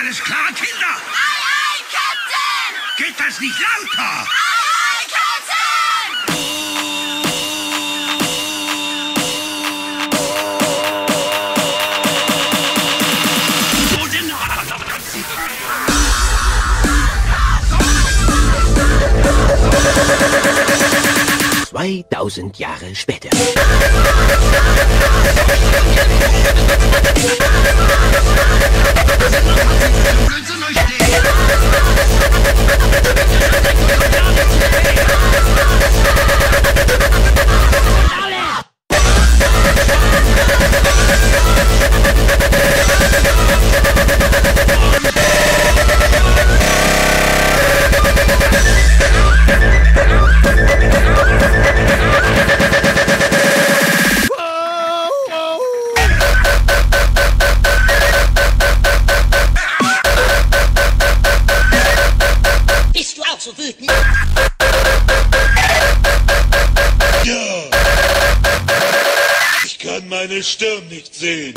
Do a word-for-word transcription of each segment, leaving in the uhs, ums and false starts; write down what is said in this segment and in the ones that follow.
Alles klar, Kinder? Ei, ei, Captain! Geht das nicht lauter? Ei, ei, Captain! zweitausend Jahre später. Bist du auch so wütend? Ja! Ich kann meine Stirn nicht sehen.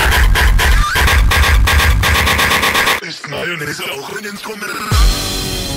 Ist Mayonnaise auch ein Instrument?